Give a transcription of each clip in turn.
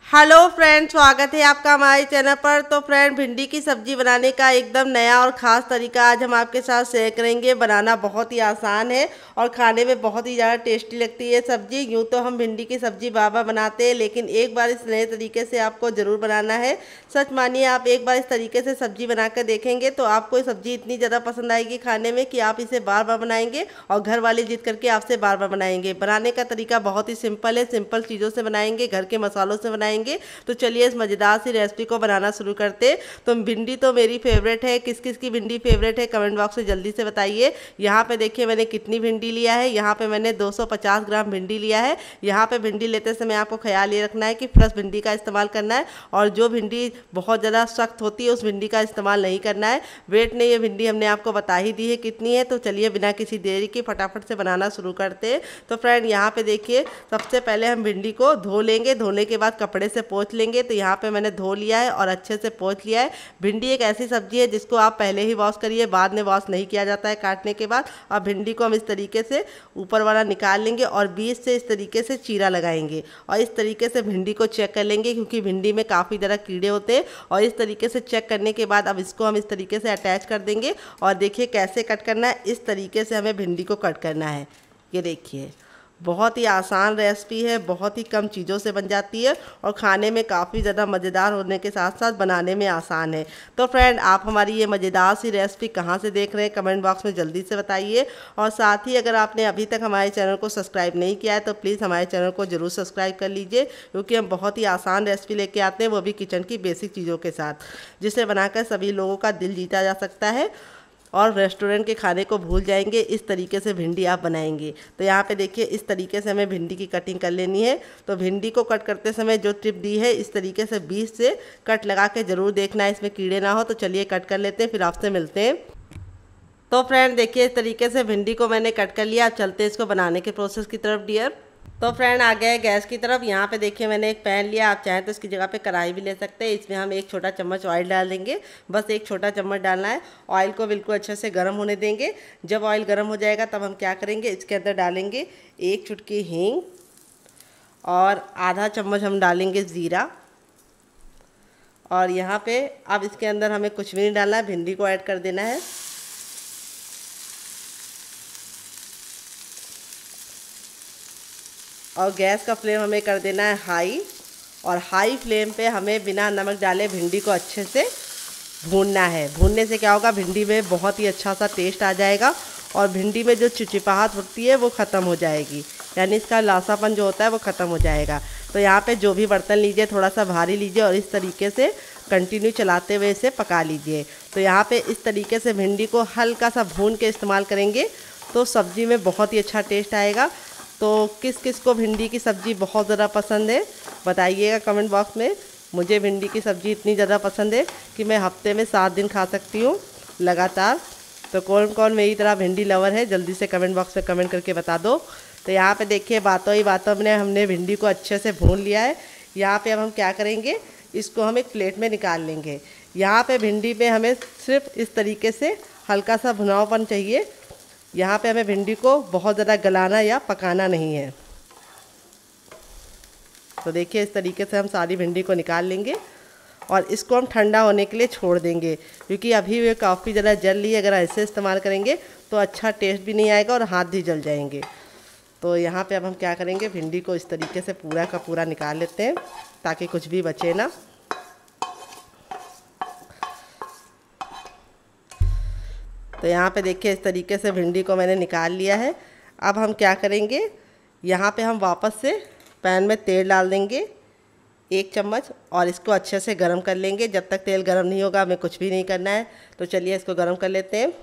Hello friend, स्वागत है आपका हमारे चैनल पर। तो फ्रेंड, भिंडी की सब्जी बनाने का एकदम नया और ख़ास तरीका आज हम आपके साथ शेयर करेंगे। बनाना बहुत ही आसान है और खाने में बहुत ही ज़्यादा टेस्टी लगती है सब्जी। यूँ तो हम भिंडी की सब्जी बार बार बनाते हैं, लेकिन एक बार इस नए तरीके से आपको ज़रूर बनाना है। सच मानिए, आप एक बार इस तरीके से सब्जी बना कर देखेंगे तो आपको ये सब्जी इतनी ज़्यादा पसंद आएगी खाने में कि आप इसे बार बार बनाएंगे और घर वाले जिद करके आपसे बार बार बनाएंगे। बनाने का तरीका बहुत ही सिंपल है, सिंपल चीज़ों से बनाएंगे, घर के मसालों से बनाएंगे। तो चलिए इस मज़ेदार सी रेसिपी को बनाना शुरू करते। तो भिंडी तो मेरी फेवरेट है। किस किस की भिंडी फेवरेट है कमेंट बॉक्स में जल्दी से बताइए। यहाँ पे देखिए मैंने कितनी भिंडी लिया है। यहाँ पे मैंने 250 ग्राम भिंडी लिया है। यहाँ पे भिंडी लेते समय आपको ख्याल ये रखना है कि फ्रेश भिंडी का इस्तेमाल करना है और जो भिंडी बहुत ज़्यादा सख्त होती है उस भिंडी का इस्तेमाल नहीं करना है। वेट ने ये भिंडी हमने आपको बता ही दी है कितनी है। तो चलिए बिना किसी देरी के फटाफट से बनाना शुरू करते हैं। तो फ्रेंड, यहाँ पे देखिए सबसे पहले हम भिंडी को धो लेंगे। धोने के बाद कपड़े से पोंछ लेंगे। तो यहाँ पे मैंने धो लिया है और अच्छे से पोंछ लिया है। भिंडी एक ऐसी सब्जी है जिसको आप पहले ही वॉश करिए, बाद में वॉश नहीं किया जाता है काटने के बाद। अब भिंडी को हम इस तरीके से ऊपर वाला निकाल लेंगे और बीच से इस तरीके से चीरा लगाएंगे और इस तरीके से भिंडी को चेक कर लेंगे, क्योंकि भिंडी में काफ़ी ज़्यादा कीड़े होते हैं। और इस तरीके से चेक करने के बाद अब इसको हम इस तरीके से अटैच कर देंगे और देखिए कैसे कट करना है। इस तरीके से हमें भिंडी को कट करना है। ये देखिए बहुत ही आसान रेसिपी है, बहुत ही कम चीज़ों से बन जाती है और खाने में काफ़ी ज़्यादा मज़ेदार होने के साथ साथ बनाने में आसान है। तो फ्रेंड, आप हमारी ये मज़ेदार सी रेसिपी कहाँ से देख रहे हैं कमेंट बॉक्स में जल्दी से बताइए। और साथ ही अगर आपने अभी तक हमारे चैनल को सब्सक्राइब नहीं किया है तो प्लीज़ हमारे चैनल को ज़रूर सब्सक्राइब कर लीजिए, क्योंकि हम बहुत ही आसान रेसिपी लेके आते हैं, वो भी किचन की बेसिक चीज़ों के साथ, जिसे बनाकर सभी लोगों का दिल जीता जा सकता है और रेस्टोरेंट के खाने को भूल जाएंगे। इस तरीके से भिंडी आप बनाएंगे। तो यहाँ पे देखिए इस तरीके से हमें भिंडी की कटिंग कर लेनी है। तो भिंडी को कट करते समय जो टिप दी है, इस तरीके से बीच से कट लगा के ज़रूर देखना है इसमें कीड़े ना हो। तो चलिए कट कर लेते हैं, फिर आपसे मिलते हैं। तो फ्रेंड देखिए इस तरीके से भिंडी को मैंने कट कर लिया। अब चलते हैं इसको बनाने के प्रोसेस की तरफ डियर। तो फ्रेंड आ गए गैस की तरफ। यहाँ पे देखिए मैंने एक पैन लिया। आप चाहें तो इसकी जगह पे कढ़ाई भी ले सकते हैं। इसमें हम एक छोटा चम्मच ऑयल डाल देंगे, बस एक छोटा चम्मच डालना है। ऑयल को बिल्कुल अच्छे से गर्म होने देंगे। जब ऑयल गर्म हो जाएगा तब हम क्या करेंगे, इसके अंदर डालेंगे एक चुटकी हींग और आधा चम्मच हम डालेंगे ज़ीरा। और यहाँ पे अब इसके अंदर हमें कुछ भी नहीं डालना है, भिंडी को ऐड कर देना है। और गैस का फ्लेम हमें कर देना है हाई। और हाई फ्लेम पे हमें बिना नमक डाले भिंडी को अच्छे से भूनना है। भूनने से क्या होगा, भिंडी में बहुत ही अच्छा सा टेस्ट आ जाएगा और भिंडी में जो चिपचिपाहट होती है वो ख़त्म हो जाएगी, यानी इसका लासापन जो होता है वो ख़त्म हो जाएगा। तो यहाँ पे जो भी बर्तन लीजिए थोड़ा सा भारी लीजिए और इस तरीके से कंटिन्यू चलाते हुए इसे पका लीजिए। तो यहाँ पे इस तरीके से भिंडी को हल्का सा भून के इस्तेमाल करेंगे तो सब्ज़ी में बहुत ही अच्छा टेस्ट आएगा। तो किस किस को भिंडी की सब्ज़ी बहुत ज़्यादा पसंद है बताइएगा कमेंट बॉक्स में। मुझे भिंडी की सब्ज़ी इतनी ज़्यादा पसंद है कि मैं हफ्ते में 7 दिन खा सकती हूँ लगातार। तो कौन कौन मेरी तरह भिंडी लवर है जल्दी से कमेंट बॉक्स में कमेंट करके बता दो। तो यहाँ पे देखिए बातों ही बातों में हमने भिंडी को अच्छे से भून लिया है। यहाँ पे अब हम क्या करेंगे, इसको हम एक प्लेट में निकाल लेंगे। यहाँ पे भिंडी में हमें सिर्फ इस तरीके से हल्का सा भुनावपन चाहिए। यहाँ पे हमें भिंडी को बहुत ज़्यादा गलाना या पकाना नहीं है। तो देखिए इस तरीके से हम सारी भिंडी को निकाल लेंगे और इसको हम ठंडा होने के लिए छोड़ देंगे, क्योंकि अभी वे काफ़ी ज़्यादा जल रही है। अगर ऐसे इस्तेमाल करेंगे तो अच्छा टेस्ट भी नहीं आएगा और हाथ भी जल जाएंगे। तो यहाँ पे अब हम क्या करेंगे, भिंडी को इस तरीके से पूरा का पूरा निकाल लेते हैं ताकि कुछ भी बचे ना। तो यहाँ पे देखिए इस तरीके से भिंडी को मैंने निकाल लिया है। अब हम क्या करेंगे, यहाँ पे हम वापस से पैन में तेल डाल देंगे 1 चम्मच और इसको अच्छे से गरम कर लेंगे। जब तक तेल गरम नहीं होगा हमें कुछ भी नहीं करना है। तो चलिए इसको गरम कर लेते हैं।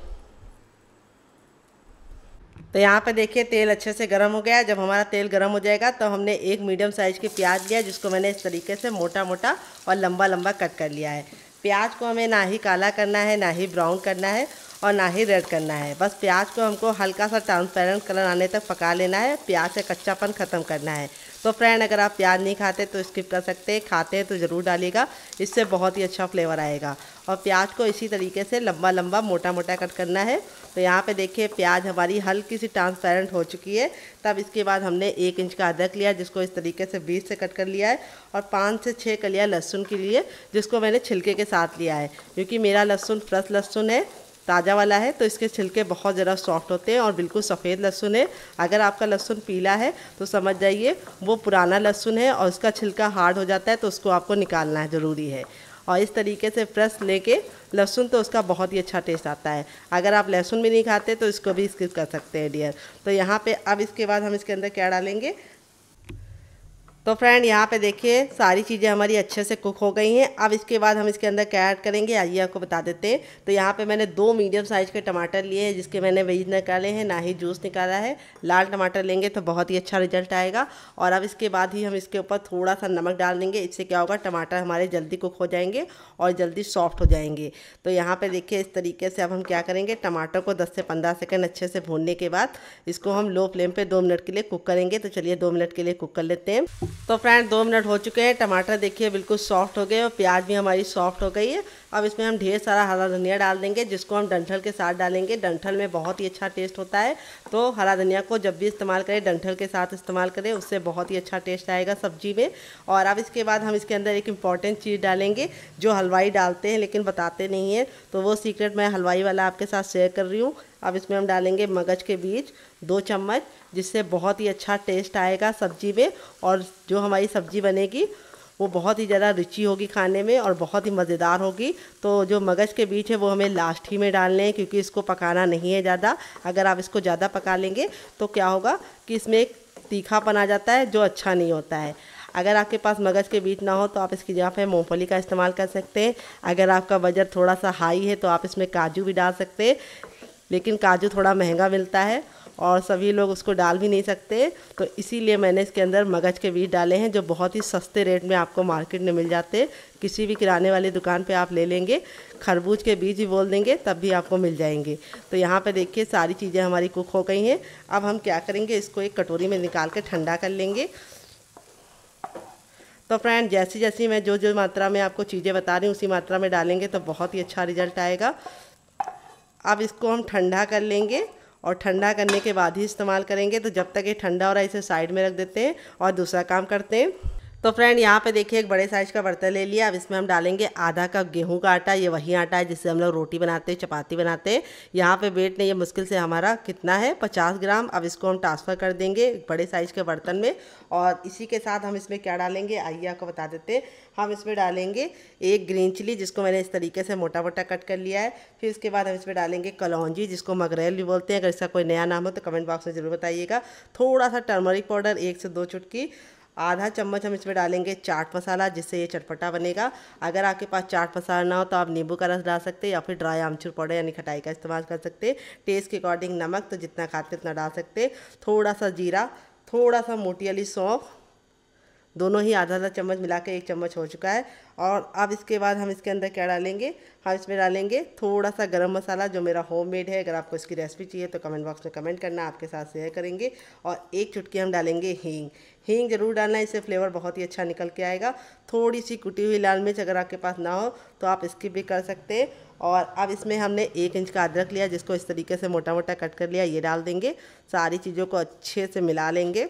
तो यहाँ पे देखिए तेल अच्छे से गरम हो गया है। जब हमारा तेल गरम हो जाएगा तो हमने एक मीडियम साइज़ की प्याज लिया, जिसको मैंने इस तरीके से मोटा मोटा और लंबा लंबा कट कर लिया है। प्याज को हमें ना ही काला करना है, ना ही ब्राउन करना है और ना ही रेड करना है। बस प्याज को हमको हल्का सा ट्रांसपेरेंट कलर आने तक पका लेना है। प्याज से कच्चापन ख़त्म करना है। तो फ्रेंड अगर आप प्याज नहीं खाते तो स्किप कर सकते हैं, खाते हैं तो ज़रूर डालिएगा, इससे बहुत ही अच्छा फ्लेवर आएगा। और प्याज को इसी तरीके से लंबा लंबा मोटा मोटा कट करना है। तो यहाँ पे देखिए प्याज हमारी हल्की सी ट्रांसपेरेंट हो चुकी है। तब इसके बाद हमने 1 इंच का अदरक लिया जिसको इस तरीके से बीच से कट कर लिया है, और 5 से 6 कलियाँ लहसुन के लिए जिसको मैंने छिलके के साथ लिया है। क्योंकि मेरा लहसुन फ्रेश लहसुन है, ताज़ा वाला है, तो इसके छिलके बहुत ज़्यादा सॉफ्ट होते हैं और बिल्कुल सफ़ेद लहसुन है। अगर आपका लहसुन पीला है तो समझ जाइए वो पुराना लहसुन है और उसका छिलका हार्ड हो जाता है, तो उसको आपको निकालना है, ज़रूरी है। और इस तरीके से फ्रेश लेके लहसुन तो उसका बहुत ही अच्छा टेस्ट आता है। अगर आप लहसुन भी नहीं खाते तो इसको भी स्किप कर सकते हैं डियर। तो यहाँ पे अब इसके बाद हम इसके अंदर क्या डालेंगे, तो फ्रेंड यहाँ पे देखिए सारी चीज़ें हमारी अच्छे से कुक हो गई हैं। अब इसके बाद हम इसके अंदर क्या ऐड करेंगे आइए आपको बता देते हैं। तो यहाँ पे मैंने 2 मीडियम साइज़ के टमाटर लिए हैं जिसके मैंने बीज निकाले हैं, ना ही जूस निकाला है। लाल टमाटर लेंगे तो बहुत ही अच्छा रिजल्ट आएगा। और अब इसके बाद ही हम इसके ऊपर थोड़ा सा नमक डाल देंगे, इससे क्या होगा टमाटर हमारे जल्दी कुक हो जाएंगे और जल्दी सॉफ्ट हो जाएंगे। तो यहाँ पर देखिए इस तरीके से अब हम क्या करेंगे, टमाटर को 10 से 15 सेकेंड अच्छे से भूनने के बाद इसको हम लो फ्लेम पर 2 मिनट के लिए कुक करेंगे। तो चलिए 2 मिनट के लिए कुक कर लेते हैं। तो फ्रेंड 2 मिनट हो चुके हैं, टमाटर देखिए बिल्कुल सॉफ्ट हो गए और प्याज भी हमारी सॉफ्ट हो गई है। अब इसमें हम ढेर सारा हरा धनिया डाल देंगे जिसको हम डंठल के साथ डालेंगे। डंठल में बहुत ही अच्छा टेस्ट होता है, तो हरा धनिया को जब भी इस्तेमाल करें डंठल के साथ इस्तेमाल करें, उससे बहुत ही अच्छा टेस्ट आएगा सब्जी में। और अब इसके बाद हम इसके अंदर एक इम्पॉर्टेंट चीज़ डालेंगे जो हलवाई डालते हैं लेकिन बताते नहीं हैं, तो वो सीक्रेट मैं हलवाई वाला आपके साथ शेयर कर रही हूँ। अब इसमें हम डालेंगे मगज के बीज 2 चम्मच, जिससे बहुत ही अच्छा टेस्ट आएगा सब्जी में। और जो हमारी सब्जी बनेगी वो बहुत ही ज़्यादा रुचि होगी खाने में और बहुत ही मज़ेदार होगी। तो जो मगज के बीज है वो हमें लास्ट ही में डालने हैं, क्योंकि इसको पकाना नहीं है ज़्यादा। अगर आप इसको ज़्यादा पका लेंगे तो क्या होगा कि इसमें एक तीखापन आ जाता है जो अच्छा नहीं होता है। अगर आपके पास मगज के बीज ना हो तो आप इसकी जगह पे मूंगफली का इस्तेमाल कर सकते हैं। अगर आपका बजट थोड़ा सा हाई है तो आप इसमें काजू भी डाल सकते हैं, लेकिन काजू थोड़ा महंगा मिलता है और सभी लोग उसको डाल भी नहीं सकते, तो इसीलिए मैंने इसके अंदर मगज के बीज डाले हैं जो बहुत ही सस्ते रेट में आपको मार्केट में मिल जाते हैं। किसी भी किराने वाली दुकान पे आप ले लेंगे, खरबूज के बीज भी बोल देंगे तब भी आपको मिल जाएंगे। तो यहाँ पे देखिए सारी चीज़ें हमारी कुक हो गई हैं। अब हम क्या करेंगे, इसको एक कटोरी में निकाल के ठंडा कर लेंगे। तो फ्रेंड जैसी जैसी मैं जो मात्रा में आपको चीज़ें बता रही हूँ उसी मात्रा में डालेंगे तो बहुत ही अच्छा रिजल्ट आएगा। अब इसको हम ठंडा कर लेंगे और ठंडा करने के बाद ही इस्तेमाल करेंगे। तो जब तक ये ठंडा हो रहा है इसे साइड में रख देते हैं और दूसरा काम करते हैं। तो फ्रेंड यहाँ पे देखिए एक बड़े साइज़ का बर्तन ले लिया। अब इसमें हम डालेंगे आधा कप गेहूं का आटा। ये वही आटा है जिससे हम लोग रोटी बनाते हैं, चपाती बनाते हैं। यहाँ पे वेट नहीं है मुश्किल से हमारा कितना है 50 ग्राम। अब इसको हम ट्रांसफ़र कर देंगे एक बड़े साइज़ के बर्तन में। और इसी के साथ हम इसमें क्या डालेंगे आइए आपको बता देते हैं। हम इसमें डालेंगे 1 ग्रीन चिली जिसको मैंने इस तरीके से मोटा मोटा कट कर लिया है। फिर इसके बाद हम इसमें डालेंगे कलौंजी जिसको मगरेल भी बोलते हैं। अगर इसका कोई नया नाम हो तो कमेंट बॉक्स में ज़रूर बताइएगा। थोड़ा सा टर्मरिक पाउडर 1 से 2 चुटकी। आधा चम्मच हम इसमें डालेंगे चाट मसाला जिससे ये चटपटा बनेगा। अगर आपके पास चाट मसाला ना हो तो आप नींबू का रस डाल सकते हैं या फिर ड्राई आमचूर पाउडर यानी खटाई का इस्तेमाल कर सकते हैं। टेस्ट के अकॉर्डिंग नमक तो जितना खाते उतना डाल सकते हैं। थोड़ा सा जीरा, थोड़ा सा मोटी वाली सौंफ, दोनों ही आधा आधा चम्मच मिला के 1 चम्मच हो चुका है। और अब इसके बाद हम इसके अंदर क्या डालेंगे, हम इसमें डालेंगे थोड़ा सा गरम मसाला जो मेरा होममेड है। अगर आपको इसकी रेसिपी चाहिए तो कमेंट बॉक्स में कमेंट करना, आपके साथ शेयर करेंगे। और 1 चुटकी हम डालेंगे हींग। हींग ज़रूर डालना है, इससे फ्लेवर बहुत ही अच्छा निकल के आएगा। थोड़ी सी कुटी हुई लाल मिर्च अगर आपके पास ना हो तो आप स्किप भी कर सकते हैं। और अब इसमें हमने 1 इंच का अदरक लिया जिसको इस तरीके से मोटा मोटा कट कर लिया, ये डाल देंगे। सारी चीज़ों को अच्छे से मिला लेंगे।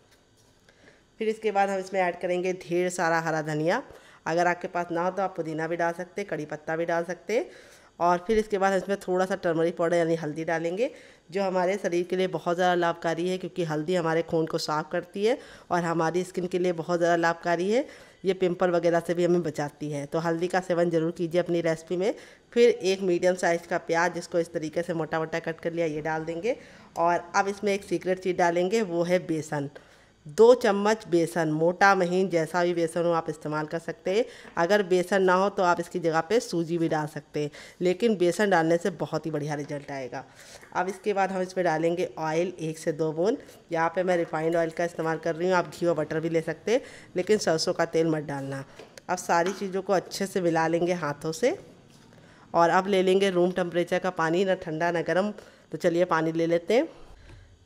फिर इसके बाद हम इसमें ऐड करेंगे ढेर सारा हरा धनिया। अगर आपके पास ना हो तो आप पुदीना भी डाल सकते हैं, कड़ी पत्ता भी डाल सकते हैं। और फिर इसके बाद इसमें थोड़ा सा टर्मरिक पाउडर यानी हल्दी डालेंगे जो हमारे शरीर के लिए बहुत ज़्यादा लाभकारी है, क्योंकि हल्दी हमारे खून को साफ़ करती है और हमारी स्किन के लिए बहुत ज़्यादा लाभकारी है। ये पिंपल वगैरह से भी हमें बचाती है, तो हल्दी का सेवन ज़रूर कीजिए अपनी रेसिपी में। फिर 1 मीडियम साइज़ का प्याज जिसको इस तरीके से मोटा मोटा कट कर लिया, ये डाल देंगे। और अब इसमें एक सीक्रेट चीज़ डालेंगे, वो है बेसन। 2 चम्मच बेसन, मोटा महीन जैसा भी बेसन हो आप इस्तेमाल कर सकते हैं। अगर बेसन ना हो तो आप इसकी जगह पे सूजी भी डाल सकते हैं, लेकिन बेसन डालने से बहुत ही बढ़िया रिजल्ट आएगा। अब इसके बाद हम इसमें डालेंगे ऑयल 1 से 2 बूंद। यहाँ पे मैं रिफाइंड ऑयल का इस्तेमाल कर रही हूँ, आप घी और बटर भी ले सकते हैं, लेकिन सरसों का तेल मत डालना। अब सारी चीज़ों को अच्छे से मिला लेंगे हाथों से। और अब ले लेंगे रूम टेम्परेचर का पानी, ना ठंडा ना गर्म। तो चलिए पानी ले लेते हैं।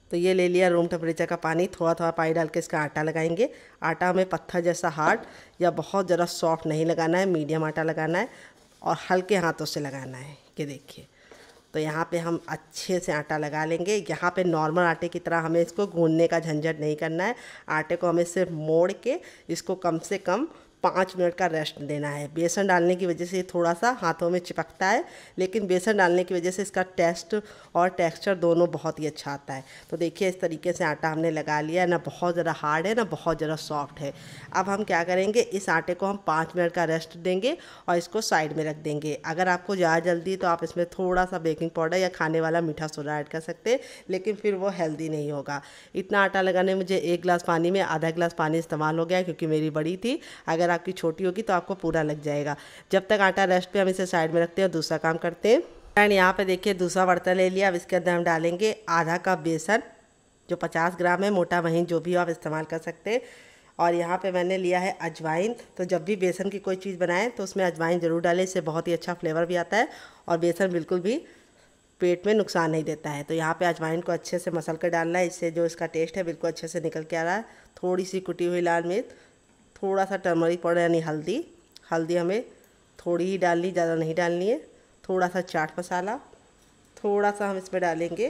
तो ये ले लिया रूम टेम्परेचर का पानी, थोड़ा थोड़ा पानी डाल के इसका आटा लगाएंगे। आटा हमें पत्थर जैसा हार्ड या बहुत ज़रा सॉफ्ट नहीं लगाना है, मीडियम आटा लगाना है और हल्के हाथों से लगाना है। ये देखिए, तो यहाँ पे हम अच्छे से आटा लगा लेंगे। यहाँ पे नॉर्मल आटे की तरह हमें इसको गूंदने का झंझट नहीं करना है। आटे को हमें सिर्फ मोड़ के इसको कम से कम 5 मिनट का रेस्ट देना है। बेसन डालने की वजह से थोड़ा सा हाथों में चिपकता है, लेकिन बेसन डालने की वजह से इसका टेस्ट और टेक्सचर दोनों बहुत ही अच्छा आता है। तो देखिए इस तरीके से आटा हमने लगा लिया, ना बहुत ज़्यादा हार्ड है ना बहुत ज़्यादा सॉफ्ट है। अब हम क्या करेंगे, इस आटे को हम 5 मिनट का रेस्ट देंगे और इसको साइड में रख देंगे। अगर आपको ज़्यादा जल्दी तो आप इसमें थोड़ा सा बेकिंग पाउडर या खाने वाला मीठा सोडा ऐड कर सकते हैं, लेकिन फिर वो हेल्दी नहीं होगा। इतना आटा लगाने में मुझे 1 गिलास पानी में आधा गिलास पानी इस्तेमाल हो गया, क्योंकि मेरी बड़ी थी। अगर आपकी छोटी होगी तो आपको पूरा लग जाएगा। जब तक आटा रेस्ट पे हम इसे साइड में रखते हैं, दूसरा काम करते हैं। एंड यहाँ पे देखिए दूसरा बर्तन ले लिया। अब इसके अंदर हम डालेंगे आधा कप बेसन, जो 50 ग्राम है, मोटा महीन जो भी आप इस्तेमाल कर सकते हैं। और यहाँ पे मैंने लिया है अजवाइन। तो जब भी बेसन की कोई चीज़ बनाएं तो उसमें अजवाइन ज़रूर डालें, इससे बहुत ही अच्छा फ्लेवर भी आता है और बेसन बिल्कुल भी पेट में नुकसान नहीं देता है। तो यहाँ पे अजवाइन को अच्छे से मसल कर डालना है, इससे जो इसका टेस्ट है बिल्कुल अच्छे से निकल के आ रहा है। थोड़ी सी कुटी हुई लाल मिर्च, थोड़ा सा टर्मरिक पाउडर यानी हल्दी। हल्दी हमें थोड़ी ही डालनी, ज़्यादा नहीं डालनी है। थोड़ा सा चाट मसाला, थोड़ा सा हम इसमें डालेंगे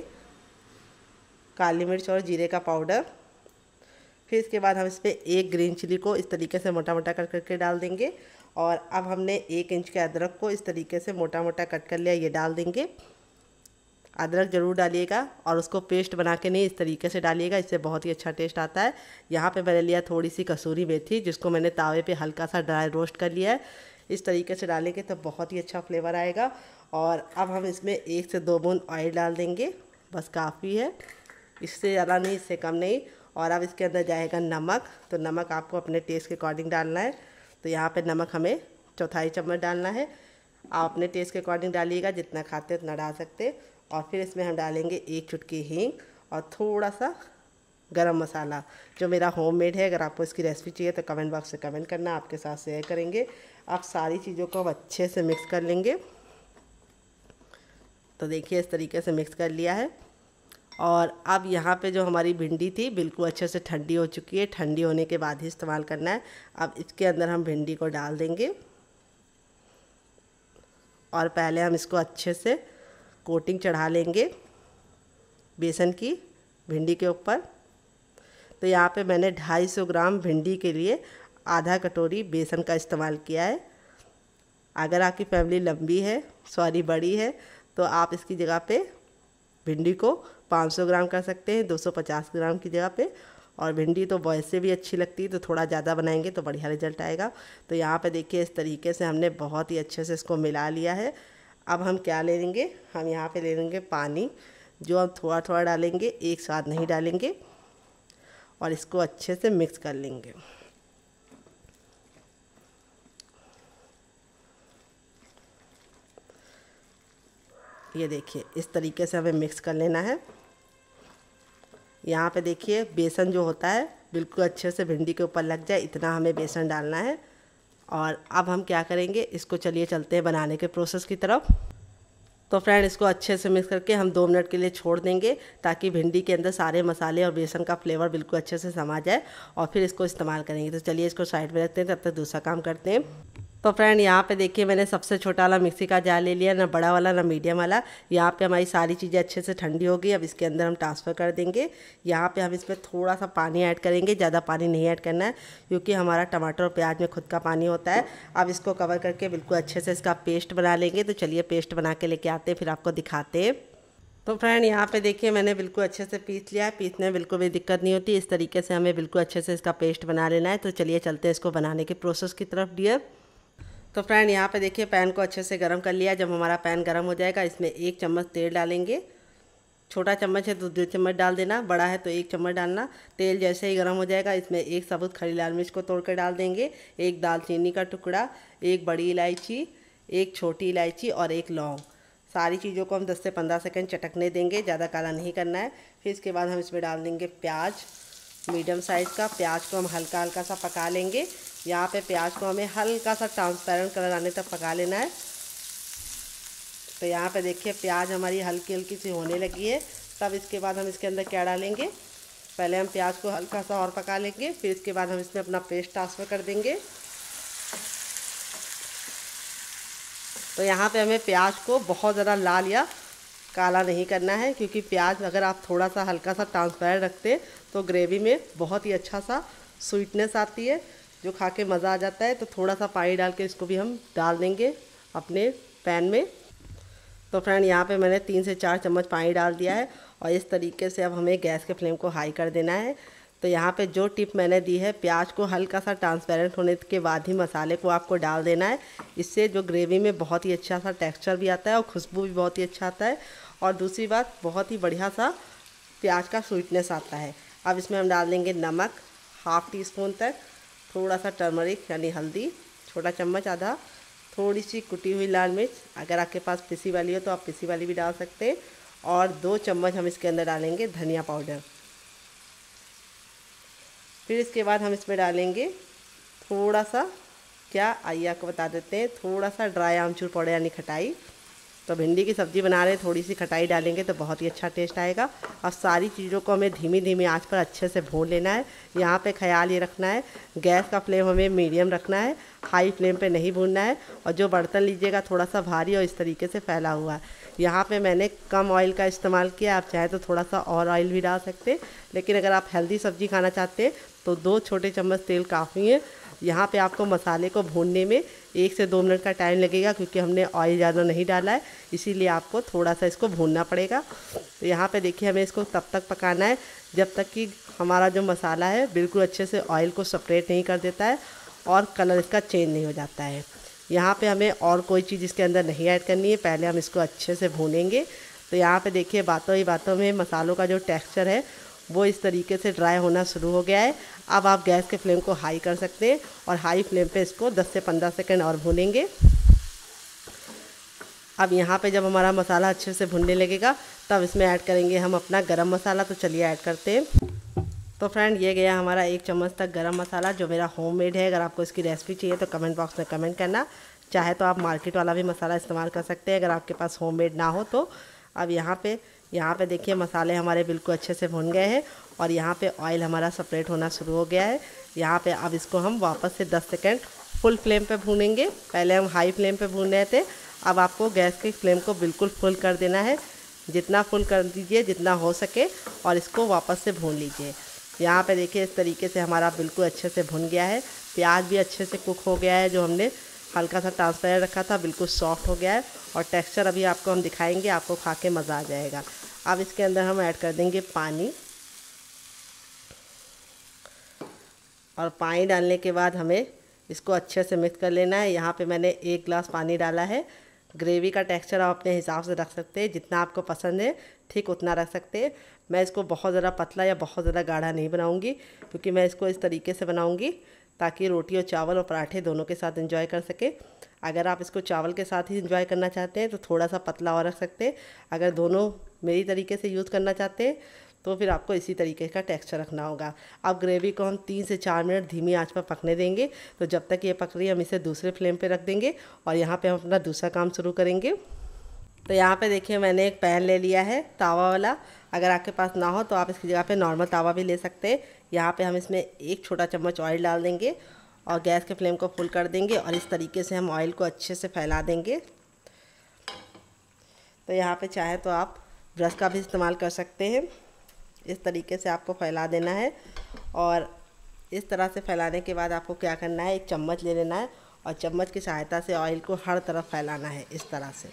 काली मिर्च और जीरे का पाउडर। फिर इसके बाद हम इस पर 1 ग्रीन चिली को इस तरीके से मोटा मोटा कट करके डाल देंगे। और अब हमने 1 इंच के अदरक को इस तरीके से मोटा मोटा कट कर लिया, ये डाल देंगे। अदरक ज़रूर डालिएगा और उसको पेस्ट बना के नहीं, इस तरीके से डालिएगा, इससे बहुत ही अच्छा टेस्ट आता है। यहाँ पे मैंने लिया थोड़ी सी कसूरी मेथी, जिसको मैंने तावे पे हल्का सा ड्राई रोस्ट कर लिया है। इस तरीके से डालेंगे तो बहुत ही अच्छा फ्लेवर आएगा। और अब हम इसमें 1 से 2 बूंद ऑयल डाल देंगे, बस काफ़ी है, इससे ज़्यादा नहीं, इससे कम नहीं। और अब इसके अंदर जाएगा नमक। तो नमक आपको अपने टेस्ट के अकॉर्डिंग डालना है। तो यहाँ पर नमक हमें 1/4 चम्मच डालना है। आप अपने टेस्ट के अकॉर्डिंग डालिएगा, जितना खाते हैं उतना डाल सकते हैं। और फिर इसमें हम डालेंगे 1 चुटकी हींग और थोड़ा सा गरम मसाला, जो मेरा होममेड है। अगर आपको इसकी रेसिपी चाहिए तो कमेंट बॉक्स से कमेंट करना, आपके साथ शेयर करेंगे। आप सारी चीज़ों को हम अच्छे से मिक्स कर लेंगे। तो देखिए इस तरीके से मिक्स कर लिया है। और अब यहाँ पे जो हमारी भिंडी थी बिल्कुल अच्छे से ठंडी हो चुकी है। ठंडी होने के बाद ही इस्तेमाल करना है। अब इसके अंदर हम भिंडी को डाल देंगे और पहले हम इसको अच्छे से कोटिंग चढ़ा लेंगे बेसन की भिंडी के ऊपर। तो यहाँ पे मैंने 250 ग्राम भिंडी के लिए आधा कटोरी बेसन का इस्तेमाल किया है। अगर आपकी फैमिली लंबी है, बड़ी है, तो आप इसकी जगह पे भिंडी को 500 ग्राम कर सकते हैं, 250 ग्राम की जगह पे। और भिंडी तो वैसे भी अच्छी लगती है, तो थोड़ा ज़्यादा बनाएंगे तो बढ़िया रिजल्ट आएगा। तो यहाँ पे देखिए इस तरीके से हमने बहुत ही अच्छे से इसको मिला लिया है। अब हम क्या ले लेंगे, हम यहाँ पे ले लेंगे पानी, जो हम थोड़ा थोड़ा डालेंगे, एक साथ नहीं डालेंगे। और इसको अच्छे से मिक्स कर लेंगे। ये देखिए इस तरीके से हमें मिक्स कर लेना है। यहाँ पे देखिए बेसन जो होता है बिल्कुल अच्छे से भिंडी के ऊपर लग जाए, इतना हमें बेसन डालना है। और अब हम क्या करेंगे, इसको चलिए चलते हैं बनाने के प्रोसेस की तरफ। तो फ्रेंड इसको अच्छे से मिक्स करके हम 2 मिनट के लिए छोड़ देंगे, ताकि भिंडी के अंदर सारे मसाले और बेसन का फ्लेवर बिल्कुल अच्छे से समा जाए। और फिर इसको इस्तेमाल करेंगे। तो चलिए इसको साइड में रखते हैं, तब तक दूसरा काम करते हैं। तो फ्रेंड यहाँ पे देखिए मैंने सबसे छोटा वाला मिक्सी का जार ले लिया, ना बड़ा वाला ना मीडियम वाला। यहाँ पे हमारी सारी चीज़ें अच्छे से ठंडी हो गई। अब इसके अंदर हम ट्रांसफ़र कर देंगे। यहाँ पे हम इसमें थोड़ा सा पानी ऐड करेंगे, ज़्यादा पानी नहीं ऐड करना है, क्योंकि हमारा टमाटर और प्याज में खुद का पानी होता है। अब इसको कवर करके बिल्कुल अच्छे से इसका पेस्ट बना लेंगे। तो चलिए पेस्ट बना के लेके आते हैं, फिर आपको दिखाते हैं। तो फ्रेंड यहाँ पे देखिए मैंने बिल्कुल अच्छे से पीस लिया है। पीसने में बिल्कुल भी दिक्कत नहीं होती। इस तरीके से हमें बिल्कुल अच्छे से इसका पेस्ट बना लेना है। तो चलिए चलते हैं इसको बनाने के प्रोसेस की तरफ डियर। तो फ्रेंड यहाँ पे देखिए पैन को अच्छे से गर्म कर लिया। जब हमारा पैन गर्म हो जाएगा, इसमें 1 चम्मच तेल डालेंगे। छोटा चम्मच है तो 2 चम्मच डाल देना, बड़ा है तो 1 चम्मच डालना। तेल जैसे ही गर्म हो जाएगा, इसमें 1 साबुत खड़ी लाल मिर्च को तोड़ कर डाल देंगे, 1 दालचीनी का टुकड़ा, 1 बड़ी इलायची, 1 छोटी इलायची और 1 लौंग। सारी चीज़ों को हम 10 से 15 सेकंड चटकने देंगे, ज़्यादा काला नहीं करना है। फिर इसके बाद हम इसमें डाल देंगे प्याज, मीडियम साइज़ का। प्याज को हम हल्का हल्का सा पका लेंगे। यहाँ पे प्याज को हमें हल्का सा ट्रांसपेरेंट कलर आने तक पका लेना है। तो यहाँ पे देखिए प्याज हमारी हल्की हल्की सी होने लगी है। तब इसके बाद हम इसके अंदर क्या डालेंगे, पहले हम प्याज को हल्का सा और पका लेंगे, फिर इसके बाद हम इसमें अपना पेस्ट ट्रांसफ़र कर देंगे। तो यहाँ पे हमें प्याज को बहुत ज़्यादा लाल या काला नहीं करना है, क्योंकि प्याज अगर आप थोड़ा सा हल्का सा ट्रांसपेरेंट रखते हैं तो ग्रेवी में बहुत ही अच्छा सा स्वीटनेस आती है, जो खा के मज़ा आ जाता है। तो थोड़ा सा पानी डाल के इसको भी हम डाल देंगे अपने पैन में। तो फ्रेंड यहाँ पे मैंने 3 से 4 चम्मच पानी डाल दिया है और इस तरीके से अब हमें गैस के फ्लेम को हाई कर देना है। तो यहाँ पे जो टिप मैंने दी है, प्याज को हल्का सा ट्रांसपेरेंट होने के बाद ही मसाले को आपको डाल देना है। इससे जो ग्रेवी में बहुत ही अच्छा सा टेक्सचर भी आता है और खुशबू भी बहुत ही अच्छा आता है, और दूसरी बात बहुत ही बढ़िया सा प्याज का स्वीटनेस आता है। अब इसमें हम डाल देंगे नमक ½ टीस्पून तक, थोड़ा सा टर्मरिक यानी हल्दी छोटा चम्मच आधा, थोड़ी सी कुटी हुई लाल मिर्च, अगर आपके पास पिसी वाली हो तो आप पिसी वाली भी डाल सकते हैं, और 2 चम्मच हम इसके अंदर डालेंगे धनिया पाउडर। फिर इसके बाद हम इसमें डालेंगे थोड़ा सा, क्या आइए आपको बता देते हैं, थोड़ा सा ड्राई आमचूर पाउडर यानी खटाई। तो भिंडी की सब्ज़ी बना रहे हैं, थोड़ी सी खटाई डालेंगे तो बहुत ही अच्छा टेस्ट आएगा। और सारी चीज़ों को हमें धीमी धीमी आंच पर अच्छे से भून लेना है। यहाँ पे ख्याल ये रखना है, गैस का फ्लेम हमें मीडियम रखना है, हाई फ्लेम पे नहीं भूनना है। और जो बर्तन लीजिएगा थोड़ा सा भारी और इस तरीके से फैला हुआ है। यहाँ पे मैंने कम ऑयल का इस्तेमाल किया, आप चाहें तो थोड़ा सा और ऑयल भी डाल सकते हैं, लेकिन अगर आप हेल्दी सब्ज़ी खाना चाहते हैं तो 2 छोटे चम्मच तेल काफ़ी है। यहाँ पे आपको मसाले को भूनने में 1 से 2 मिनट का टाइम लगेगा, क्योंकि हमने ऑयल ज़्यादा नहीं डाला है, इसीलिए आपको थोड़ा सा इसको भूनना पड़ेगा। तो यहाँ पे देखिए हमें इसको तब तक पकाना है जब तक कि हमारा जो मसाला है बिल्कुल अच्छे से ऑयल को सेपरेट नहीं कर देता है और कलर इसका चेंज नहीं हो जाता है। यहाँ पे हमें और कोई चीज़ इसके अंदर नहीं ऐड करनी है, पहले हम इसको अच्छे से भूनेंगे। तो यहाँ पे देखिए बातों ही बातों में मसालों का जो टेक्सचर है वो इस तरीके से ड्राई होना शुरू हो गया है। अब आप गैस के फ्लेम को हाई कर सकते हैं और हाई फ्लेम पे इसको 10 से 15 सेकंड और भूनेंगे। अब यहाँ पे जब हमारा मसाला अच्छे से भुनने लगेगा तब इसमें ऐड करेंगे हम अपना गरम मसाला। तो चलिए ऐड करते हैं। तो फ्रेंड ये गया हमारा 1 चम्मच तक गरम मसाला, जो मेरा होममेड है। अगर आपको इसकी रेसिपी चाहिए तो कमेंट बॉक्स में कमेंट करना, चाहे तो आप मार्केट वाला भी मसाला इस्तेमाल कर सकते हैं अगर आपके पास होममेड ना हो तो। अब यहाँ पे देखिए मसाले हमारे बिल्कुल अच्छे से भुन गए हैं और यहाँ पे ऑयल हमारा सेपरेट होना शुरू हो गया है। यहाँ पे अब इसको हम वापस से 10 सेकंड फुल फ्लेम पे भूनेंगे। पहले हम हाई फ्लेम पे भून रहे थे, अब आपको गैस की फ्लेम को बिल्कुल फुल कर देना है, जितना फुल कर दीजिए जितना हो सके, और इसको वापस से भून लीजिए। यहाँ पे देखिए इस तरीके से हमारा बिल्कुल अच्छे से भुन गया है, प्याज भी अच्छे से कुक हो गया है, जो हमने हल्का सा ट्रांसपेरेंट रखा था बिल्कुल सॉफ्ट हो गया है, और टेक्सचर अभी आपको हम दिखाएंगे, आपको खा के मज़ा आ जाएगा। अब इसके अंदर हम ऐड कर देंगे पानी, और पानी डालने के बाद हमें इसको अच्छे से मिक्स कर लेना है। यहाँ पे मैंने 1 गिलास पानी डाला है। ग्रेवी का टेक्सचर आप अपने हिसाब से रख सकते हैं, जितना आपको पसंद है ठीक उतना रख सकते हैं। मैं इसको बहुत ज़्यादा पतला या बहुत ज़्यादा गाढ़ा नहीं बनाऊंगी, क्योंकि मैं इसको इस तरीके से बनाऊंगी ताकि रोटी और चावल और पराठे दोनों के साथ एंजॉय कर सके। अगर आप इसको चावल के साथ ही एंजॉय करना चाहते हैं तो थोड़ा सा पतला और रख सकते हैं। अगर दोनों मेरी तरीके से यूज़ करना चाहते हैं तो फिर आपको इसी तरीके का टेक्सचर रखना होगा। अब ग्रेवी को हम 3 से 4 मिनट धीमी आंच पर पकने देंगे। तो जब तक ये पक रही है हम इसे दूसरे फ्लेम पे रख देंगे और यहाँ पे हम अपना दूसरा काम शुरू करेंगे। तो यहाँ पे देखिए मैंने एक पैन ले लिया है तावा वाला, अगर आपके पास ना हो तो आप इसकी जगह पे नॉर्मल तावा भी ले सकते हैं। यहाँ पे हम इसमें 1 छोटा चम्मच ऑयल डाल देंगे और गैस के फ्लेम को फुल कर देंगे और इस तरीके से हम ऑयल को अच्छे से फैला देंगे। तो यहाँ पे चाहे तो आप ब्रश का भी इस्तेमाल कर सकते हैं। इस तरीके से आपको फैला देना है और इस तरह से फैलाने के बाद आपको क्या करना है, एक चम्मच ले लेना है और चम्मच की सहायता से ऑयल को हर तरफ फैलाना है इस तरह से।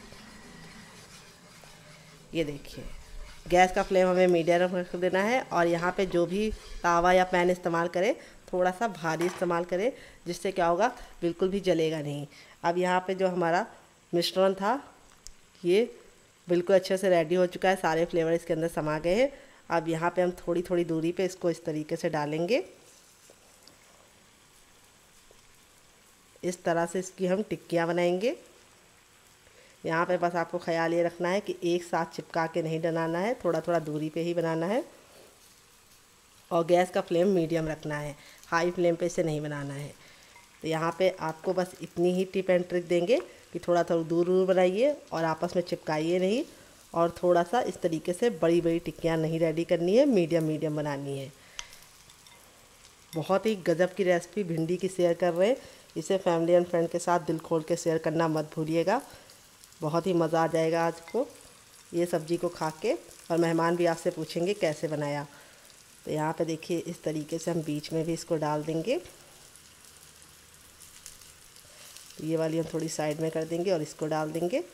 ये देखिए गैस का फ्लेम हमें मीडियम रख देना है और यहाँ पे जो भी तावा या पैन इस्तेमाल करें थोड़ा सा भारी इस्तेमाल करें, जिससे क्या होगा बिल्कुल भी जलेगा नहीं। अब यहाँ पे जो हमारा मिश्रण था ये बिल्कुल अच्छे से रेडी हो चुका है, सारे फ्लेवर इसके अंदर समा गए हैं। अब यहाँ पे हम थोड़ी थोड़ी दूरी पे इसको इस तरीके से डालेंगे। इस तरह से इसकी हम टिक्कियाँ बनाएंगे। यहाँ पे बस आपको ख्याल ये रखना है कि एक साथ चिपका के नहीं बनाना है, थोड़ा थोड़ा दूरी पे ही बनाना है और गैस का फ्लेम मीडियम रखना है, हाई फ्लेम पे इसे नहीं बनाना है। तो यहाँ पे आपको बस इतनी ही टिप एंड ट्रिक देंगे कि थोड़ा थोड़ा दूर दूर बनाइए और आपस में चिपकाइए नहीं और थोड़ा सा इस तरीके से बड़ी बड़ी टिक्कियाँ नहीं रेडी करनी है, मीडियम मीडियम बनानी है। बहुत ही गजब की रेसिपी भिंडी की शेयर कर रहे हैं। इसे फैमिली एंड फ्रेंड के साथ दिल खोल के शेयर करना मत भूलिएगा। बहुत ही मज़ा आ जाएगा आज को ये सब्ज़ी को खा के, और मेहमान भी आपसे पूछेंगे कैसे बनाया। तो यहाँ पे देखिए इस तरीके से हम बीच में भी इसको डाल देंगे। तो ये वाली हम थोड़ी साइड में कर देंगे और इसको डाल देंगे।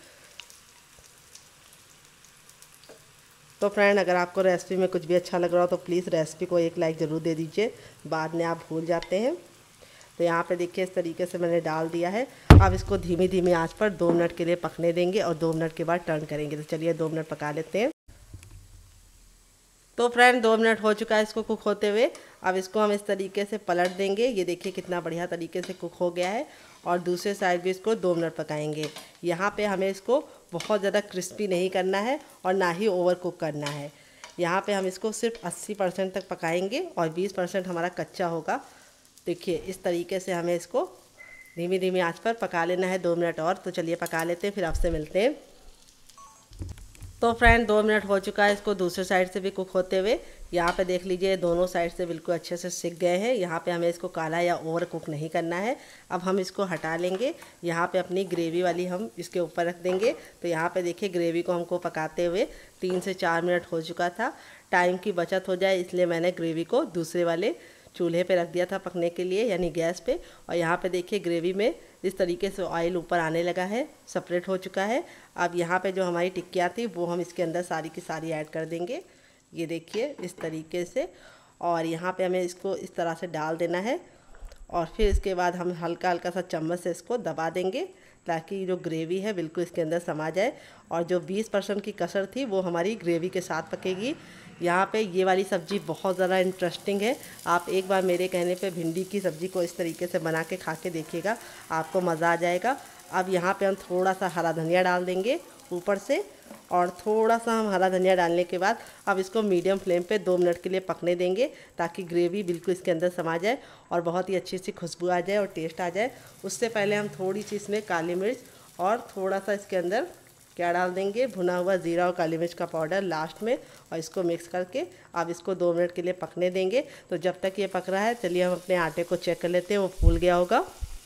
तो फ्रेंड, अगर आपको रेसिपी में कुछ भी अच्छा लग रहा हो तो प्लीज़ रेसिपी को एक लाइक ज़रूर दे दीजिए, बाद में आप भूल जाते हैं। तो यहाँ पे देखिए इस तरीके से मैंने डाल दिया है। अब इसको धीमी धीमी आंच पर 2 मिनट के लिए पकने देंगे और 2 मिनट के बाद टर्न करेंगे। तो चलिए 2 मिनट पका लेते हैं। तो फ्रेंड 2 मिनट हो चुका है इसको कुक होते हुए। अब इसको हम इस तरीके से पलट देंगे। ये देखिए कितना बढ़िया तरीके से कुक हो गया है। और दूसरे साइड भी इसको 2 मिनट पकाएंगे। यहाँ पे हमें इसको बहुत ज़्यादा क्रिस्पी नहीं करना है और ना ही ओवर कुक करना है। यहाँ पे हम इसको सिर्फ 80% तक पकाएंगे और 20% हमारा कच्चा होगा। देखिए इस तरीके से हमें इसको धीमी धीमी आंच पर पका लेना है 2 मिनट और। तो चलिए पका लेते हैं, फिर आपसे मिलते हैं। तो फ्रेंड 2 मिनट हो चुका है इसको दूसरे साइड से भी कुक होते हुए। यहाँ पे देख लीजिए दोनों साइड से बिल्कुल अच्छे से सिक गए हैं। यहाँ पे हमें इसको काला या ओवर कुक नहीं करना है। अब हम इसको हटा लेंगे। यहाँ पे अपनी ग्रेवी वाली हम इसके ऊपर रख देंगे। तो यहाँ पे देखिए ग्रेवी को हमको पकाते हुए 3 से 4 मिनट हो चुका था। टाइम की बचत हो जाए इसलिए मैंने ग्रेवी को दूसरे वाले चूल्हे पे रख दिया था पकने के लिए, यानी गैस पे। और यहाँ पे देखिए ग्रेवी में इस तरीके से ऑयल ऊपर आने लगा है, सेपरेट हो चुका है। अब यहाँ पे जो हमारी टिक्कियाँ थी वो हम इसके अंदर सारी की सारी ऐड कर देंगे। ये देखिए इस तरीके से। और यहाँ पे हमें इसको इस तरह से डाल देना है और फिर इसके बाद हम हल्का हल्का सा चम्मच से इसको दबा देंगे ताकि जो ग्रेवी है बिल्कुल इसके अंदर समा जाए। और जो 20% की कसर थी वो हमारी ग्रेवी के साथ पकेगी। यहाँ पे ये वाली सब्ज़ी बहुत ज़्यादा इंटरेस्टिंग है। आप एक बार मेरे कहने पे भिंडी की सब्ज़ी को इस तरीके से बना के खा के देखिएगा, आपको मज़ा आ जाएगा। अब यहाँ पे हम थोड़ा सा हरा धनिया डाल देंगे ऊपर से। और थोड़ा सा हम हरा धनिया डालने के बाद अब इसको मीडियम फ्लेम पे 2 मिनट के लिए पकने देंगे ताकि ग्रेवी बिल्कुल इसके अंदर समा जाए और बहुत ही अच्छी सी खुशबू आ जाए और टेस्ट आ जाए। उससे पहले हम थोड़ी सी इसमें काली मिर्च और थोड़ा सा इसके अंदर क्या डाल देंगे, भुना हुआ ज़ीरा और काली मिर्च का पाउडर लास्ट में, और इसको मिक्स करके अब इसको 2 मिनट के लिए पकने देंगे। तो जब तक ये पक रहा है चलिए हम अपने आटे को चेक कर लेते हैं, वो फूल गया होगा।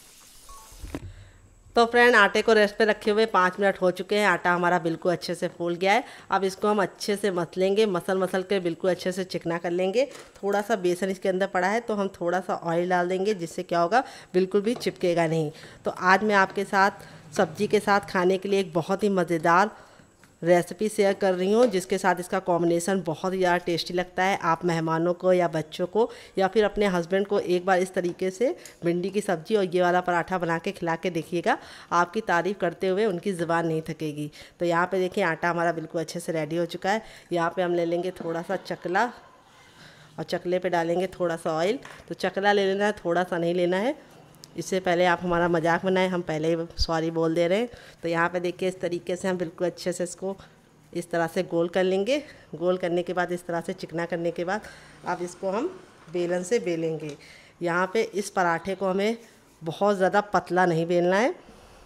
तो फ्रेंड आटे को रेस्ट पे रखे हुए 5 मिनट हो चुके हैं। आटा हमारा बिल्कुल अच्छे से फूल गया है। अब इसको हम अच्छे से मसलेंगे, मसल के बिल्कुल अच्छे से चिकना कर लेंगे। थोड़ा सा बेसन इसके अंदर पड़ा है तो हम थोड़ा सा ऑयल डाल देंगे, जिससे क्या होगा बिल्कुल भी चिपकेगा नहीं। तो आज मैं आपके साथ सब्जी के साथ खाने के लिए एक बहुत ही मज़ेदार रेसिपी शेयर कर रही हूँ, जिसके साथ इसका कॉम्बिनेशन बहुत ही ज़्यादा टेस्टी लगता है। आप मेहमानों को या बच्चों को या फिर अपने हस्बैंड को एक बार इस तरीके से भिंडी की सब्ज़ी और ये वाला पराठा बना के खिला के देखिएगा, आपकी तारीफ़ करते हुए उनकी ज़ुबान नहीं थकेगी। तो यहाँ पे देखिए आटा हमारा बिल्कुल अच्छे से रेडी हो चुका है। यहाँ पर हम ले लेंगे थोड़ा सा चकला और चकले पर डालेंगे थोड़ा सा ऑयल। तो चकला ले लेना है, थोड़ा सा नहीं लेना है। इससे पहले आप हमारा मजाक बनाएं, हम पहले ही सॉरी बोल दे रहे हैं। तो यहाँ पे देखिए इस तरीके से हम बिल्कुल अच्छे से इसको इस तरह से गोल कर लेंगे। गोल करने के बाद इस तरह से चिकना करने के बाद अब इसको हम बेलन से बेलेंगे। यहाँ पे इस पराठे को हमें बहुत ज़्यादा पतला नहीं बेलना है।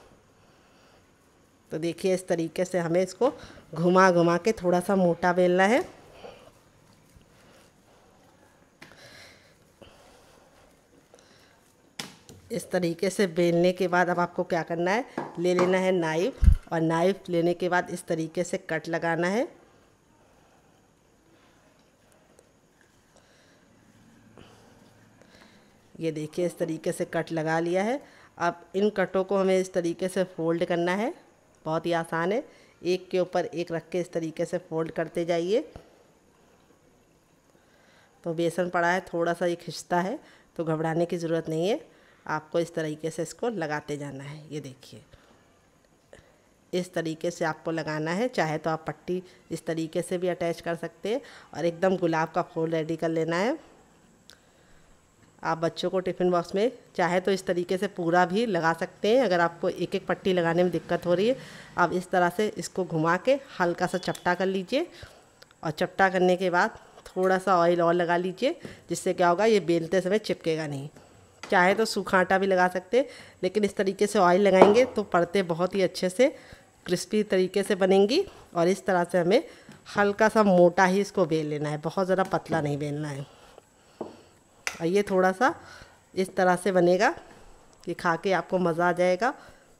तो देखिए इस तरीके से हमें इसको घुमा घुमा के थोड़ा सा मोटा बेलना है। इस तरीके से बेलने के बाद अब आपको क्या करना है, ले लेना है नाइफ़, और नाइफ़ लेने के बाद इस तरीके से कट लगाना है। ये देखिए इस तरीके से कट लगा लिया है। अब इन कटों को हमें इस तरीके से फोल्ड करना है, बहुत ही आसान है। एक के ऊपर एक रख के इस तरीके से फोल्ड करते जाइए। तो बेसन पड़ा है, थोड़ा सा ये खिंचता है तो घबराने की ज़रूरत नहीं है, आपको इस तरीके से इसको लगाते जाना है। ये देखिए इस तरीके से आपको लगाना है। चाहे तो आप पट्टी इस तरीके से भी अटैच कर सकते हैं और एकदम गुलाब का फूल रेडी कर लेना है। आप बच्चों को टिफ़िन बॉक्स में चाहे तो इस तरीके से पूरा भी लगा सकते हैं। अगर आपको एक एक पट्टी लगाने में दिक्कत हो रही है, आप इस तरह से इसको घुमा के हल्का सा चपटा कर लीजिए, और चपटा करने के बाद थोड़ा सा ऑयल और लगा लीजिए, जिससे क्या होगा ये बेलते समय चिपकेगा नहीं। चाहे तो सूखा आटा भी लगा सकते हैं, लेकिन इस तरीके से ऑयल लगाएंगे तो परतें बहुत ही अच्छे से क्रिस्पी तरीके से बनेंगी। और इस तरह से हमें हल्का सा मोटा ही इसको बेल लेना है, बहुत ज़्यादा पतला नहीं बेलना है। और ये थोड़ा सा इस तरह से बनेगा कि खा के आपको मज़ा आ जाएगा।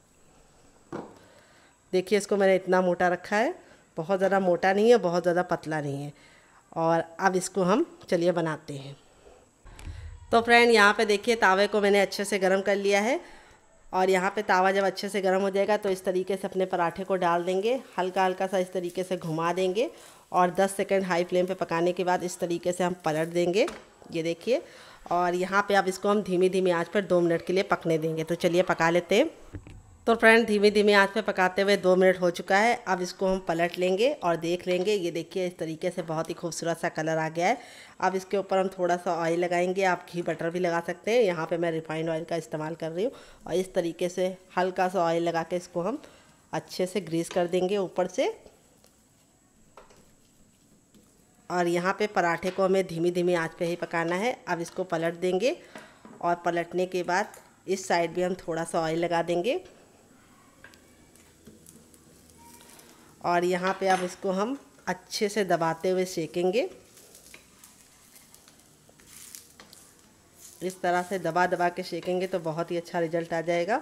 देखिए इसको मैंने इतना मोटा रखा है, बहुत ज़्यादा मोटा नहीं है, बहुत ज़्यादा पतला नहीं है। और अब इसको हम चलिए बनाते हैं। तो फ्रेंड यहाँ पे देखिए तावे को मैंने अच्छे से गर्म कर लिया है। और यहाँ पे तावा जब अच्छे से गर्म हो जाएगा तो इस तरीके से अपने पराठे को डाल देंगे, हल्का हल्का सा इस तरीके से घुमा देंगे। और 10 सेकंड हाई फ्लेम पे पकाने के बाद इस तरीके से हम पलट देंगे, ये देखिए। और यहाँ पे अब इसको हम धीमी धीमी आंच पर 2 मिनट के लिए पकने देंगे। तो चलिए पका लेते हैं। तो फ्रेंड धीमी धीमी आंच पे पकाते हुए 2 मिनट हो चुका है। अब इसको हम पलट लेंगे और देख लेंगे, ये देखिए इस तरीके से बहुत ही खूबसूरत सा कलर आ गया है। अब इसके ऊपर हम थोड़ा सा ऑयल लगाएंगे, आप घी बटर भी लगा सकते हैं। यहाँ पे मैं रिफाइंड ऑयल का इस्तेमाल कर रही हूँ। और इस तरीके से हल्का सा ऑयल लगा के इसको हम अच्छे से ग्रीस कर देंगे ऊपर से। और यहाँ पे पराठे को हमें धीमी धीमी आंच पे ही पकाना है। अब इसको पलट देंगे और पलटने के बाद इस साइड भी हम थोड़ा सा ऑयल लगा देंगे। और यहाँ पे अब इसको हम अच्छे से दबाते हुए सेकेंगे। इस तरह से दबा दबा के सेकेंगे तो बहुत ही अच्छा रिजल्ट आ जाएगा।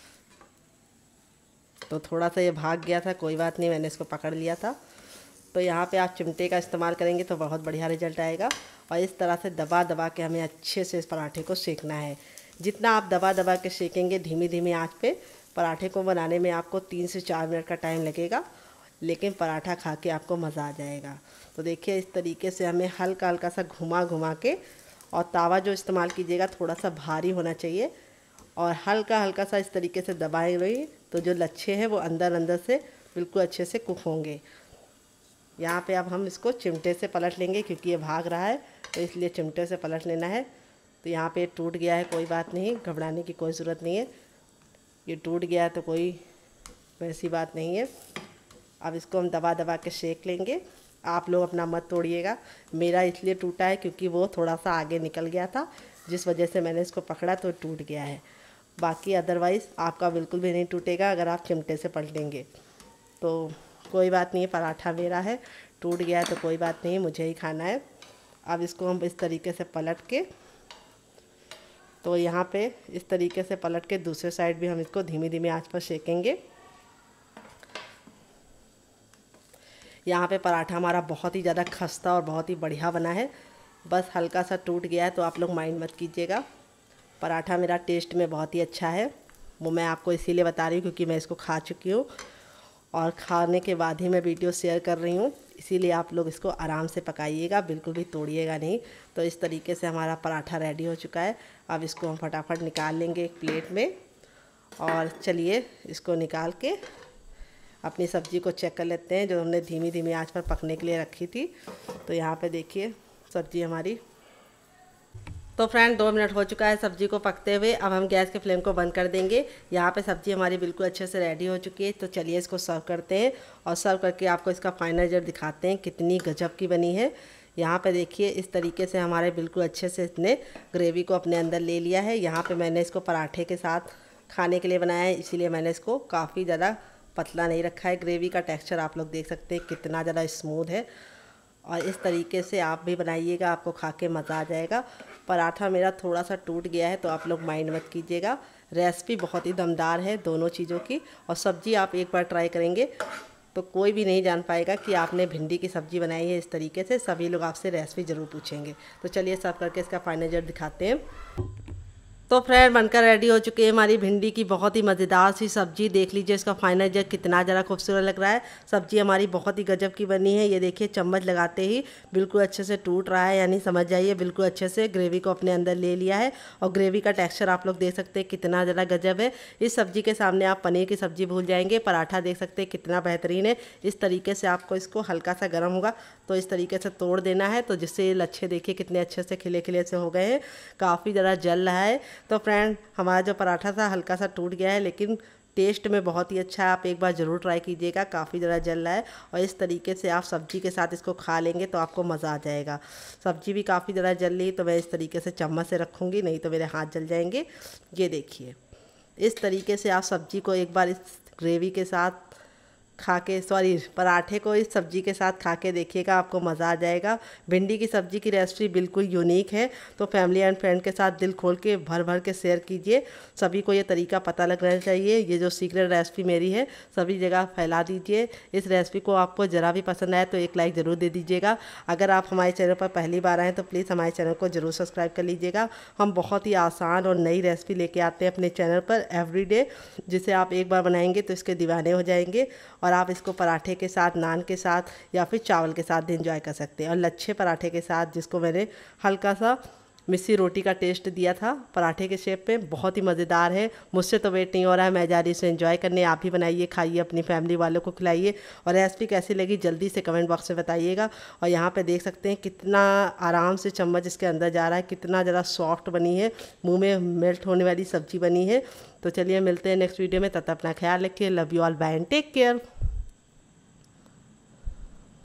तो थोड़ा सा ये भाग गया था, कोई बात नहीं, मैंने इसको पकड़ लिया था। तो यहाँ पे आप चिमटे का इस्तेमाल करेंगे तो बहुत बढ़िया रिजल्ट आएगा। और इस तरह से दबा दबा के हमें अच्छे से इस पराठे को सेकना है। जितना आप दबा दबा के सेकेंगे धीमी धीमी आंच पे, पराठे को बनाने में आपको 3 से 4 मिनट का टाइम लगेगा, लेकिन पराठा खा के आपको मज़ा आ जाएगा। तो देखिए इस तरीके से हमें हल्का हल्का सा घुमा घुमा के, और तावा जो इस्तेमाल कीजिएगा थोड़ा सा भारी होना चाहिए। और हल्का हल्का सा इस तरीके से दबाएंगे तो जो लच्छे हैं वो अंदर अंदर से बिल्कुल अच्छे से कुक होंगे। यहाँ पे अब हम इसको चिमटे से पलट लेंगे, क्योंकि ये भाग रहा है तो इसलिए चिमटे से पलट लेना है। तो यहाँ पे टूट गया है, कोई बात नहीं, घबराने की कोई ज़रूरत नहीं है। ये टूट गया है तो कोई वैसी बात नहीं है। अब इसको हम दबा दबा के सेक लेंगे। आप लोग अपना मत तोड़िएगा, मेरा इसलिए टूटा है क्योंकि वो थोड़ा सा आगे निकल गया था, जिस वजह से मैंने इसको पकड़ा तो टूट गया है। बाकी अदरवाइज़ आपका बिल्कुल भी नहीं टूटेगा अगर आप चिमटे से पलटेंगे। तो कोई बात नहीं, पराठा मेरा है, टूट गया है तो कोई बात नहीं, मुझे ही खाना है। अब इसको हम इस तरीके से पलट के, तो यहाँ पे इस तरीके से पलट के दूसरे साइड भी हम इसको धीमी धीमी आंच पर सेकेंगे। यहाँ पे पराठा हमारा बहुत ही ज़्यादा खस्ता और बहुत ही बढ़िया बना है। बस हल्का सा टूट गया है तो आप लोग माइंड मत कीजिएगा। पराठा मेरा टेस्ट में बहुत ही अच्छा है, वो मैं आपको इसीलिए बता रही हूँ क्योंकि मैं इसको खा चुकी हूँ और खाने के बाद ही मैं वीडियो शेयर कर रही हूँ। इसीलिए आप लोग इसको आराम से पकाइएगा, बिल्कुल भी तोड़िएगा नहीं। तो इस तरीके से हमारा पराठा रेडी हो चुका है। अब इसको हम फटाफट निकाल लेंगे एक प्लेट में। और चलिए इसको निकाल के अपनी सब्ज़ी को चेक कर लेते हैं, जो हमने धीमी धीमी आंच पर पकने के लिए रखी थी। तो यहाँ पे देखिए सब्ज़ी हमारी, तो फ्रेंड 2 मिनट हो चुका है सब्ज़ी को पकते हुए। अब हम गैस के फ्लेम को बंद कर देंगे। यहाँ पे सब्ज़ी हमारी बिल्कुल अच्छे से रेडी हो चुकी है। तो चलिए इसको सर्व करते हैं और सर्व करके आपको इसका फाइनल रिजल्ट दिखाते हैं कितनी गजब की बनी है। यहाँ पे देखिए इस तरीके से हमारे बिल्कुल अच्छे से इसने ग्रेवी को अपने अंदर ले लिया है। यहाँ पे मैंने इसको पराठे के साथ खाने के लिए बनाया है, इसीलिए मैंने इसको काफ़ी ज़्यादा पतला नहीं रखा है। ग्रेवी का टेक्सचर आप लोग देख सकते हैं कितना ज़्यादा स्मूथ है। और इस तरीके से आप भी बनाइएगा, आपको खा के मज़ा आ जाएगा। पराठा मेरा थोड़ा सा टूट गया है तो आप लोग माइंड मत कीजिएगा। रेसिपी बहुत ही दमदार है दोनों चीज़ों की, और सब्ज़ी आप एक बार ट्राई करेंगे तो कोई भी नहीं जान पाएगा कि आपने भिंडी की सब्ज़ी बनाई है। इस तरीके से सभी लोग आपसे रेसिपी ज़रूर पूछेंगे। तो चलिए सर्व करके इसका फाइनल रिजल्ट दिखाते हैं। तो फ्रेंड बनकर रेडी हो चुकी है हमारी भिंडी की बहुत ही मज़ेदार सी सब्ज़ी। देख लीजिए इसका फाइनल रिजल्ट कितना ज़रा खूबसूरत लग रहा है। सब्ज़ी हमारी बहुत ही गजब की बनी है। ये देखिए चम्मच लगाते ही बिल्कुल अच्छे से टूट रहा है, यानी समझ जाइए बिल्कुल अच्छे से ग्रेवी को अपने अंदर ले लिया है। और ग्रेवी का टेक्स्चर आप लोग देख सकते हैं कितना ज़रा गजब है। इस सब्ज़ी के सामने आप पनीर की सब्ज़ी भूल जाएंगे। पराठा देख सकते हैं कितना बेहतरीन है। इस तरीके से आपको इसको हल्का सा गर्म होगा तो इस तरीके से तोड़ देना है, तो जिससे लच्छे देखिए कितने अच्छे से खिले खिले से हो गए हैं, काफ़ी ज़रा जल रहा है। तो फ्रेंड हमारा जो पराठा था हल्का सा टूट गया है, लेकिन टेस्ट में बहुत ही अच्छा है। आप एक बार ज़रूर ट्राई कीजिएगा, काफ़ी ज़रा जल रहा है। और इस तरीके से आप सब्ज़ी के साथ इसको खा लेंगे तो आपको मज़ा आ जाएगा। सब्ज़ी भी काफ़ी ज़रा जल रही, तो मैं इस तरीके से चम्मच से रखूँगी, नहीं तो मेरे हाथ जल जाएंगे। ये देखिए इस तरीके से आप सब्ज़ी को एक बार इस ग्रेवी के साथ खा के पराठे को इस सब्ज़ी के साथ खा के देखिएगा, आपको मज़ा आ जाएगा। भिंडी की सब्ज़ी की रेसिपी बिल्कुल यूनिक है, तो फैमिली एंड फ्रेंड के साथ दिल खोल के भर भर के शेयर कीजिए। सभी को ये तरीका पता लगना चाहिए। ये जो सीक्रेट रेसिपी मेरी है सभी जगह फैला दीजिए। इस रेसिपी को आपको ज़रा भी पसंद आए तो एक लाइक ज़रूर दे दीजिएगा। अगर आप हमारे चैनल पर पहली बार आएँ तो प्लीज़ हमारे चैनल को ज़रूर सब्सक्राइब कर लीजिएगा। हम बहुत ही आसान और नई रेसिपी लेके आते हैं अपने चैनल पर एवरीडे, जिसे आप एक बार बनाएंगे तो इसके दीवाने हो जाएंगे। और आप इसको पराठे के साथ, नान के साथ या फिर चावल के साथ भी इंजॉय कर सकते हैं। और लच्छे पराठे के साथ, जिसको मैंने हल्का सा मिस्सी रोटी का टेस्ट दिया था पराठे के शेप में, बहुत ही मज़ेदार है। मुझसे तो वेट नहीं हो रहा है, मैं जा रही इसे एंजॉय करने। आप भी बनाइए, खाइए, अपनी फैमिली वालों को खिलाइए। और रेसिपी कैसी लगी जल्दी से कमेंट बॉक्स में बताइएगा। और यहाँ पे देख सकते हैं कितना आराम से चम्मच इसके अंदर जा रहा है, कितना ज़रा सॉफ्ट बनी है, मुँह में मेल्ट होने वाली सब्जी बनी है। तो चलिए मिलते हैं नेक्स्ट वीडियो में, तब तक अपना ख्याल रखिए। Love you all, bye and take care.